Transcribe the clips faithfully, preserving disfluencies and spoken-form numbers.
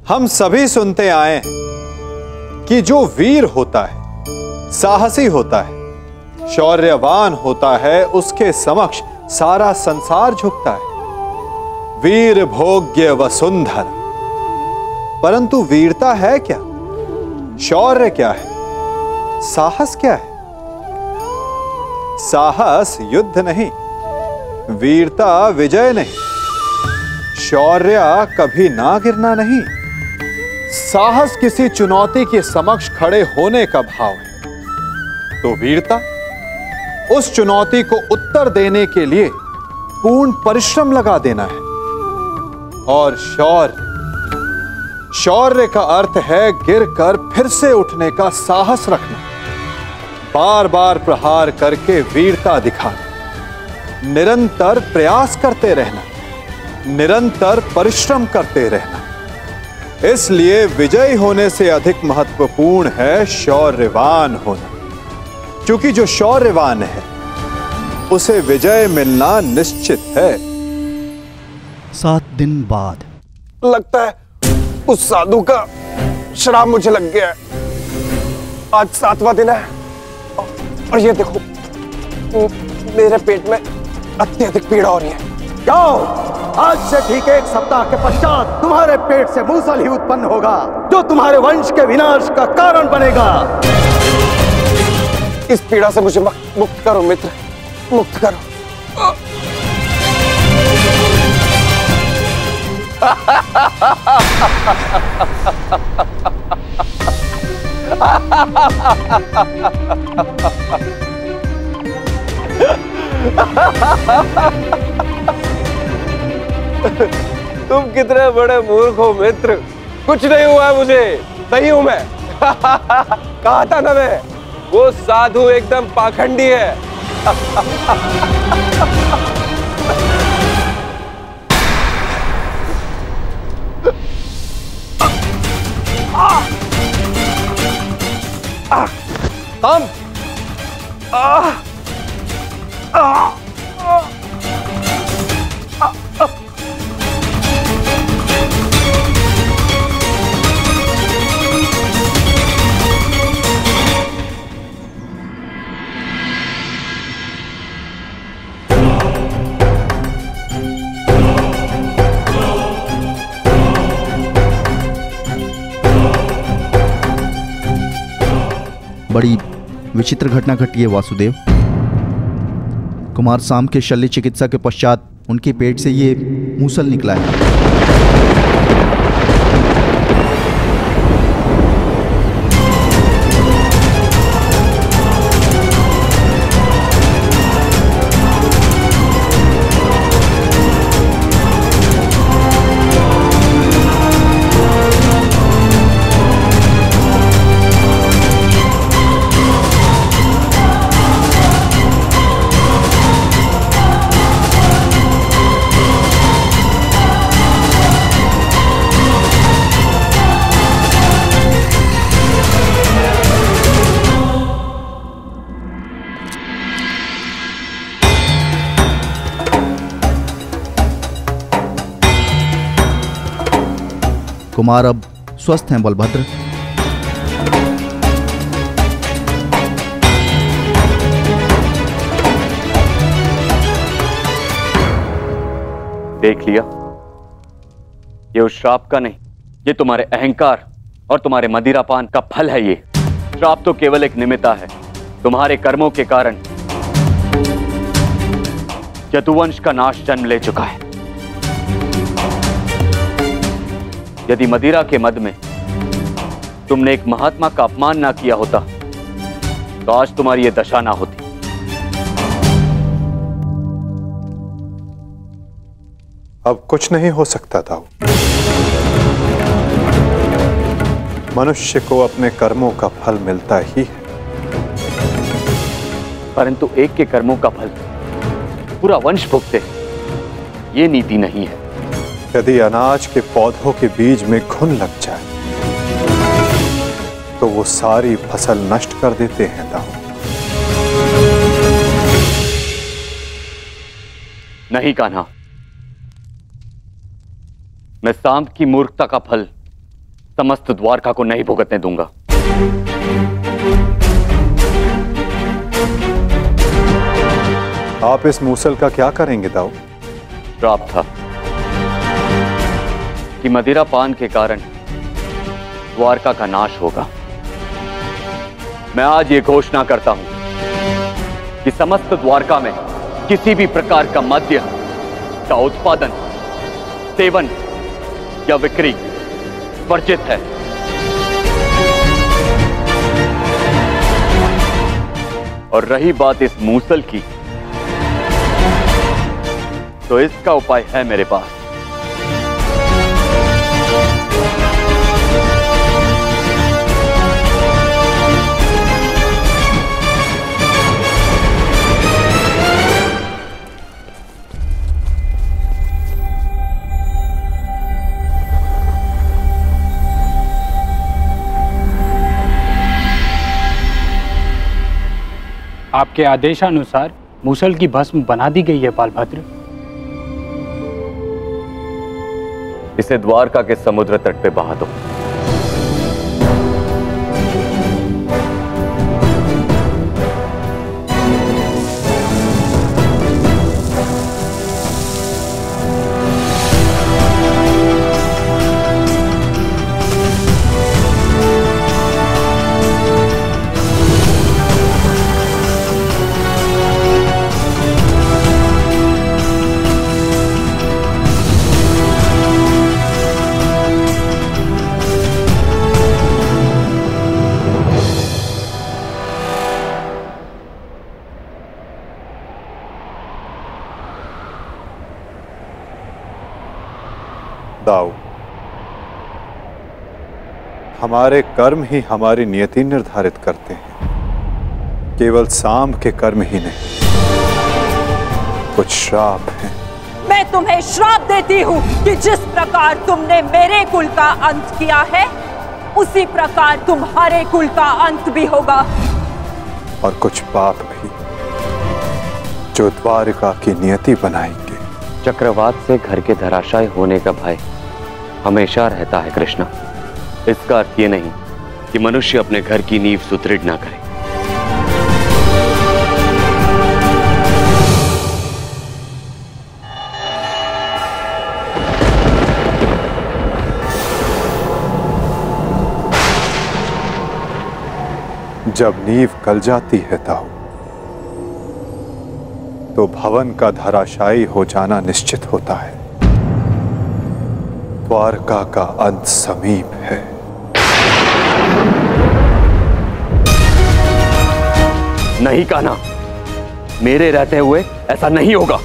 हम सभी सुनते आए हैं कि जो वीर होता है, साहसी होता है, शौर्यवान होता है, उसके समक्ष सारा संसार झुकता है। वीर भोग्य वसुंधरा। परंतु वीरता है क्या? शौर्य क्या है? साहस क्या है? साहस युद्ध नहीं, वीरता विजय नहीं, शौर्य कभी ना गिरना नहीं। साहस किसी चुनौती के समक्ष खड़े होने का भाव है, तो वीरता उस चुनौती को उत्तर देने के लिए पूर्ण परिश्रम लगा देना है। और शौर्य शौर्य का अर्थ है गिरकर फिर से उठने का साहस रखना, बार बार प्रहार करके वीरता दिखाना, निरंतर प्रयास करते रहना, निरंतर परिश्रम करते रहना। इसलिए विजयी होने से अधिक महत्वपूर्ण है शौर्यवान होना, क्योंकि जो शौर्यवान है उसे विजय मिलना निश्चित है। सात दिन बाद लगता है उस साधु का श्राप मुझे लग गया है। आज सातवां दिन है और ये देखो मेरे पेट में अत्यधिक पीड़ा हो रही है। जाओ, आज से ठीक एक सप्ताह के पश्चात तुम्हारे पेट से मूसल ही उत्पन्न होगा, जो तुम्हारे वंश के विनाश का कारण बनेगा। इस पीड़ा से मुझे मुक्त करो मित्र, मुक्त करो। तुम कितने बड़े मूर्ख हो मित्र। कुछ नहीं हुआ मुझे, सही हूं मैं। कहा था ना मैं, वो साधु एकदम पाखंडी है। हम आ, आ, आ, बड़ी विचित्र घटना घटी है वासुदेव। कुमार साम के शल्य चिकित्सा के पश्चात उनके पेट से ये मूसल निकला है। कुमार अब स्वस्थ हैं बलभद्र। देख लिया, ये उस श्राप का नहीं, ये तुम्हारे अहंकार और तुम्हारे मदिरापान का फल है। ये श्राप तो केवल एक निमित्ता है। तुम्हारे कर्मों के कारण यदुवंश का नाश जन्म ले चुका है। यदि मदिरा के मद में तुमने एक महात्मा का अपमान ना किया होता तो आज तुम्हारी यह दशा ना होती। अब कुछ नहीं हो सकता था। मनुष्य को अपने कर्मों का फल मिलता ही है, परंतु एक के कर्मों का फल पूरा वंश भुगते, ये नीति नहीं है। यदि अनाज के पौधों के बीज में घुन लग जाए तो वो सारी फसल नष्ट कर देते हैं दाऊ। नहीं कान्हा, मैं सांप की मूर्खता का फल समस्त द्वारका को नहीं भुगतने दूंगा। आप इस मूसल का क्या करेंगे दाऊ? श्राप था कि मदिरा पान के कारण द्वारका का नाश होगा। मैं आज ये घोषणा करता हूं कि समस्त द्वारका में किसी भी प्रकार का मद्य का उत्पादन, सेवन या बिक्री वर्जित है। और रही बात इस मूसल की, तो इसका उपाय है मेरे पास। आपके आदेशानुसार मूसल की भस्म बना दी गई है बालभद्र। इसे द्वारका के समुद्र तट पे बहा दो। दाऊ, हमारे कर्म ही हमारी नियति निर्धारित करते हैं, केवल सांब के कर्म ही नहीं। कुछ श्राप हैं। मैं तुम्हें श्राप देती हूँ कि जिस प्रकार तुमने मेरे कुल का अंत किया है, उसी प्रकार तुम्हारे कुल का अंत भी होगा। और कुछ पाप भी जो द्वारिका की नियति बनाएंगे। चक्रवात से घर के धराशायी होने का भय हमेशा रहता है कृष्णा। इसका अर्थ ये नहीं कि मनुष्य अपने घर की नींव सुदृढ़ ना करे। जब नींव गल जाती है दाऊ, तो भवन का धराशायी हो जाना निश्चित होता है। द्वारका का अंत समीप है। नहीं कान्हा, मेरे रहते हुए ऐसा नहीं होगा।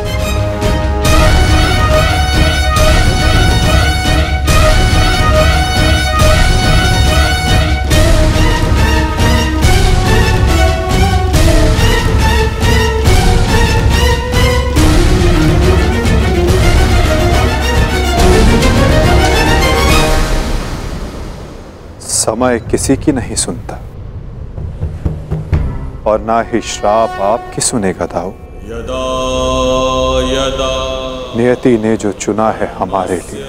समय किसी की नहीं सुनता और ना ही श्राप आपकी सुनेगा दाऊ। यदा यदा नियति ने जो चुना है हमारे लिए,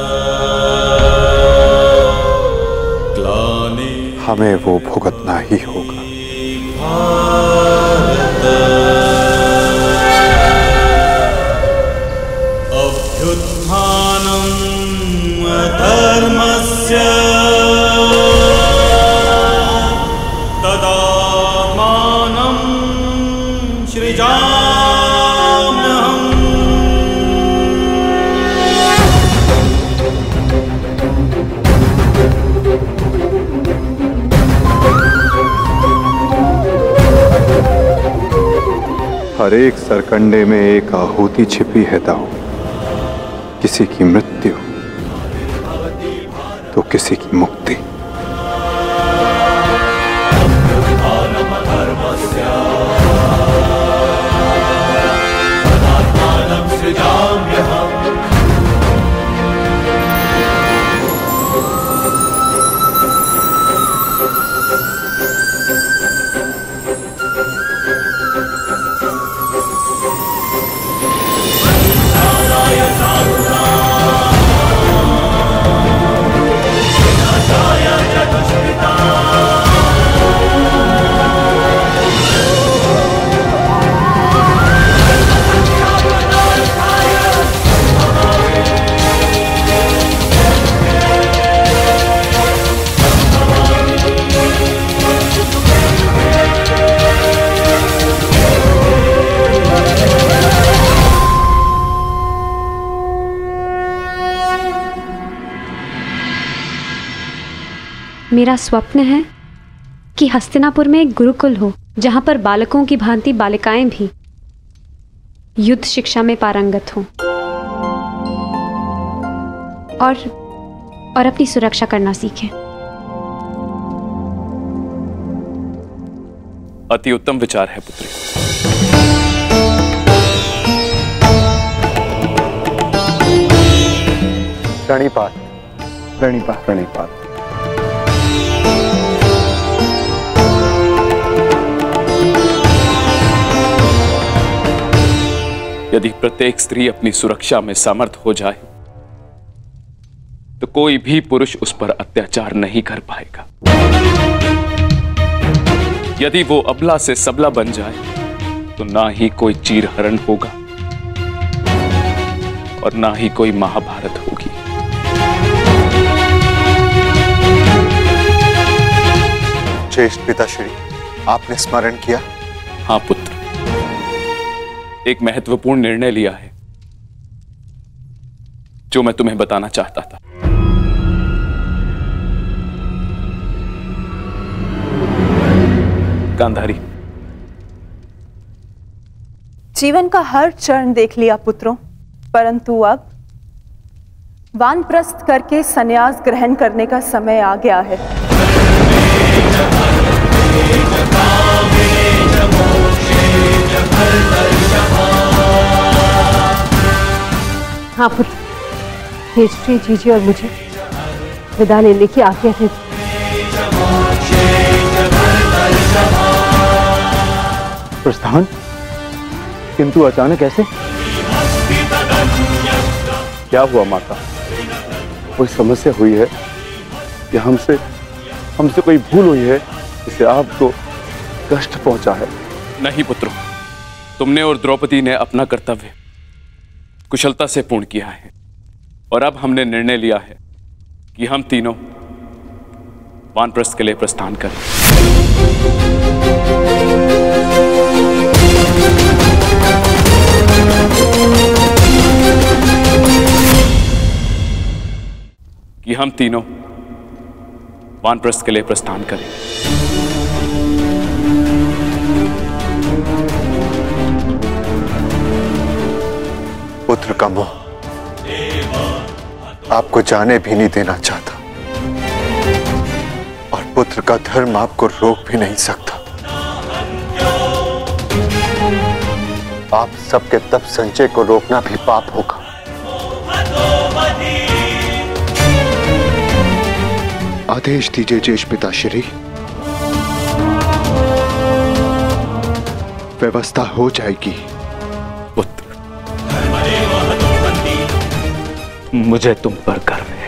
हमें वो भुगतना ही होगा। अभ्युत्थानम् अधर्मस्य तदात्मानं सृजाम्यहम्। हर एक सरकंडे में एक आहुति छिपी है दाऊ। किसी की मृत्यु तो किसी की मुक्ति। मेरा स्वप्न है कि हस्तिनापुर में एक गुरुकुल हो, जहां पर बालकों की भांति बालिकाएं भी युद्ध शिक्षा में पारंगत हों और और अपनी सुरक्षा करना सीखें। अति उत्तम विचार है पुत्री। प्रणिपात प्रणिपात प्रणिपात। यदि प्रत्येक स्त्री अपनी सुरक्षा में समर्थ हो जाए तो कोई भी पुरुष उस पर अत्याचार नहीं कर पाएगा। यदि वो अबला से सबला बन जाए तो ना ही कोई चीरहरण होगा और ना ही कोई महाभारत होगी। ज्येष्ठ पिताश्री, आपने स्मरण किया? हाँ पुत्र, एक महत्वपूर्ण निर्णय लिया है जो मैं तुम्हें बताना चाहता था। गांधारी, जीवन का हर चरण देख लिया पुत्रों, परंतु अब वानप्रस्थ करके संन्यास ग्रहण करने का समय आ गया है। हाँ पुत्र, हिस्ट्री जीजी और मुझे विदा लेने की आज्ञा दे। प्रस्थान? किंतु अचानक ऐसे? क्या हुआ माता? कोई समस्या हुई है या हमसे हमसे कोई भूल हुई है जिससे आपको कष्ट पहुंचा है? नहीं पुत्रों, तुमने और द्रौपदी ने अपना कर्तव्य कुशलता से पूर्ण किया है और अब हमने निर्णय लिया है कि हम तीनों वानप्रस्थ के लिए प्रस्थान करें। कि हम तीनों वानप्रस्थ के लिए प्रस्थान करें। पुत्र का मोह आपको जाने भी नहीं देना चाहता और पुत्र का धर्म आपको रोक भी नहीं सकता। आप सबके तप संचय को रोकना भी पाप होगा। आदेश दीजिए ज्येष्ठ पिताश्री, व्यवस्था हो जाएगी। मुझे तुम पर गर्व है।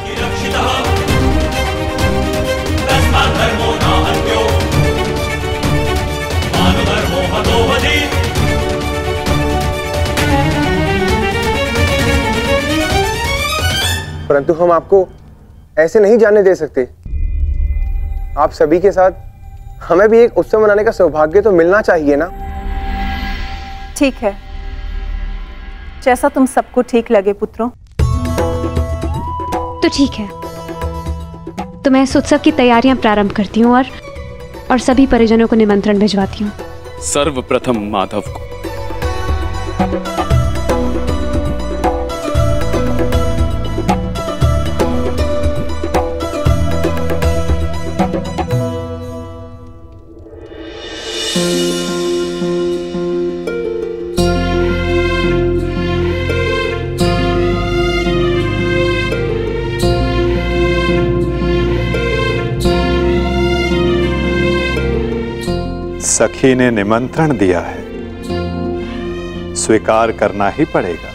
परंतु हम आपको ऐसे नहीं जाने दे सकते। आप सभी के साथ हमें भी एक उत्सव मनाने का सौभाग्य तो मिलना चाहिए ना। ठीक है, जैसा तुम सबको ठीक लगे पुत्रों। तो ठीक है, तो मैं इस उत्सव की तैयारियां प्रारंभ करती हूँ और और सभी परिजनों को निमंत्रण भिजवाती हूँ। सर्वप्रथम माधव को। सखी ने निमंत्रण दिया है, स्वीकार करना ही पड़ेगा।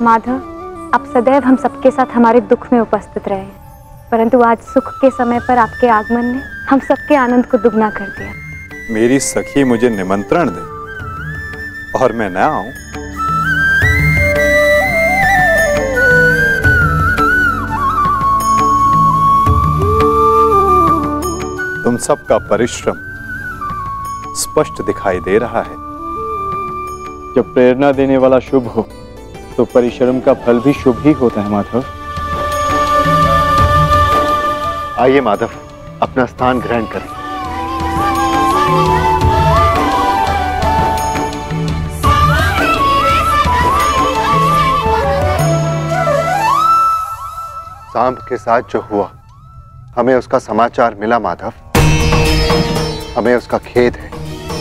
माधव, आप सदैव हम सबके साथ हमारे दुख में उपस्थित रहे, परंतु आज सुख के समय पर आपके आगमन ने हम सबके आनंद को दुगना कर दिया। मेरी सखी मुझे निमंत्रण दे और मैं न आऊं? तुम सबका परिश्रम स्पष्ट दिखाई दे रहा है। जब प्रेरणा देने वाला शुभ हो तो परिश्रम का फल भी शुभ ही होता है माधव। आइए माधव, अपना स्थान ग्रहण करें। सांब के साथ जो हुआ, हमें उसका समाचार मिला माधव। हमें उसका खेद है।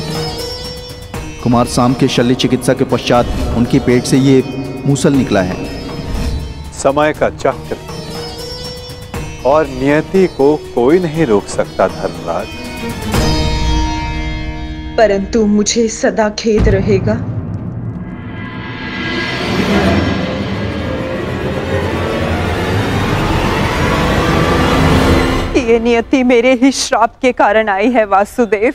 कुमार सांब के शल्य चिकित्सा के पश्चात उनके पेट से ये मूसल निकला है। समय का चक्र और नियति को कोई नहीं रोक सकता धर्मराज। परंतु मुझे सदा खेद रहेगा। ये नियति मेरे ही श्राप के कारण आई है वासुदेव।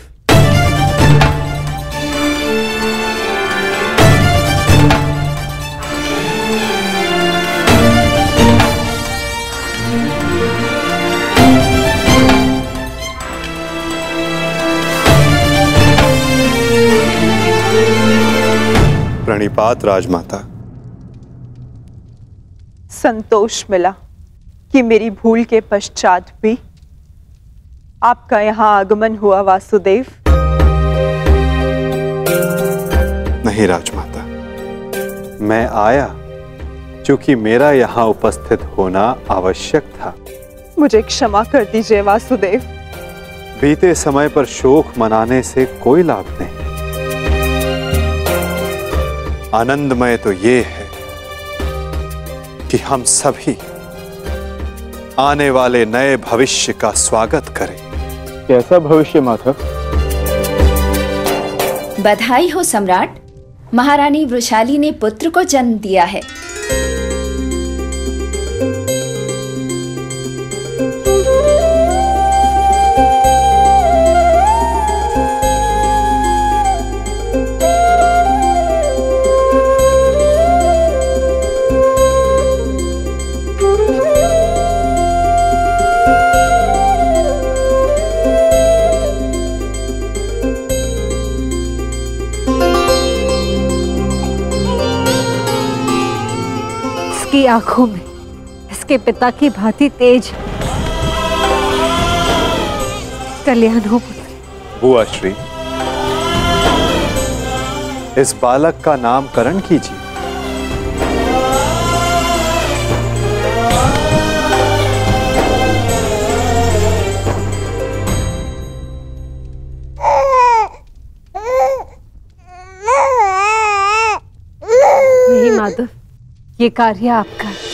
प्रणिपात राजमाता। संतोष मिला कि मेरी भूल के पश्चात भी आपका यहां आगमन हुआ वासुदेव। नहीं राजमाता, मैं आया क्योंकि मेरा यहां उपस्थित होना आवश्यक था। मुझे क्षमा कर दीजिए वासुदेव। बीते समय पर शोक मनाने से कोई लाभ नहीं। आनंदमय तो ये है कि हम सभी आने वाले नए भविष्य का स्वागत करें। कैसा भविष्य माधव? बधाई हो सम्राट, महारानी वृषाली ने पुत्र को जन्म दिया है। की आंखों में इसके पिता की भांति तेज कल्याण हो। बुआ श्री, इस बालक का नामकरण कीजिए। नहीं माधव, ये कार्य आपका है।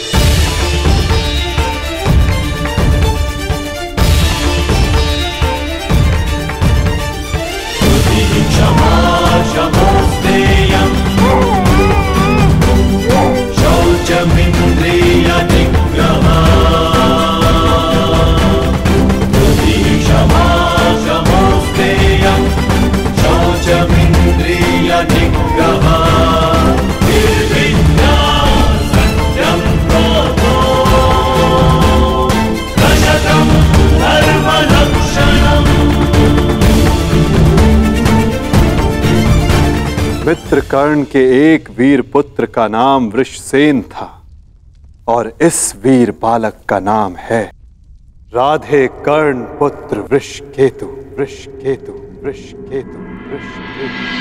मित्र कर्ण के एक वीर पुत्र का नाम वृषसेन था और इस वीर बालक का नाम है राधे कर्ण पुत्र वृषकेतु। वृषकेतु वृषकेतु वृषकेतु।